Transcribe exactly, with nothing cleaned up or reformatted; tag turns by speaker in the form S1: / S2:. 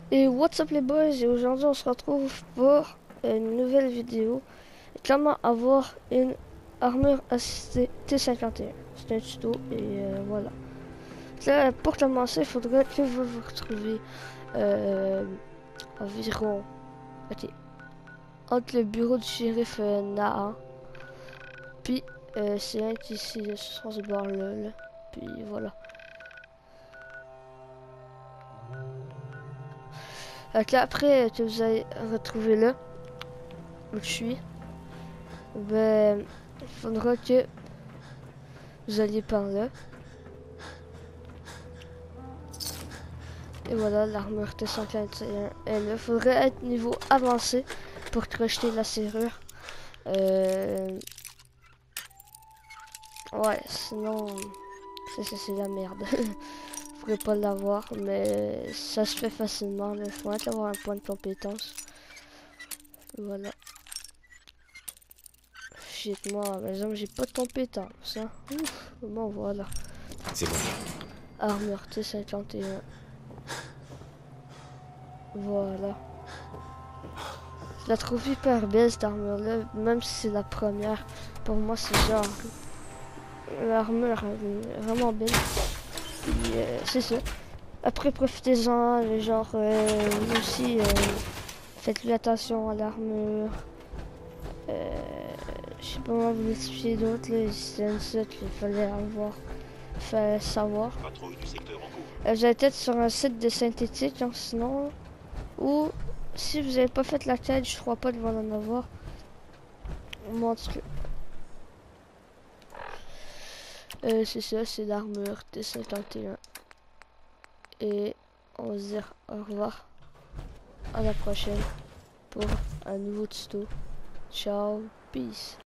S1: Et what's up les boys, et aujourd'hui on se retrouve pour une nouvelle vidéo. Comment avoir une armure assistée T cinquante et un. C'est un tuto et euh, voilà. Là, pour commencer, il faudrait que vous vous retrouviez euh, environ ok, entre le bureau du shérif euh, Naha. Puis euh, c'est un qui est ici sur ce bord là, là. Puis voilà. Donc là, après que vous allez retrouver là où je suis, ben il faudra que vous alliez par là. Et voilà, l'armure T cinquante et un est là. Faudrait être niveau avancé pour crocheter la serrure. Euh... Ouais, sinon, c'est la merde. Vous pourrez pas l'avoir, mais ça se fait facilement. Il faut avoir un point de compétence. Voilà. Shit, moi, par exemple, j'ai pas de compétence. Hein. Ouf, bon, voilà.
S2: C'est bon.
S1: Armure T cinquante et un. Voilà. Je la trouve hyper belle cette armure là, même si c'est la première. Pour moi, c'est genre l'armure est vraiment belle. Euh, c'est ça. Après, profitez-en, genre euh, aussi, euh, faites-lui attention à l'armure. Euh, je sais pas comment vous l'expliquer d'autres, là, c'est un site qu'il fallait avoir, fallait savoir. Euh, J'allais peut-être sur un site de synthétique, hein, sinon, ou si vous n'avez pas fait la quête, je crois pas de vous en avoir. Moi, en tout cas. Euh, c'est ça, c'est l'armure T cinquante et un. Et on va se dire au revoir à la prochaine pour un nouveau tuto. Ciao, peace.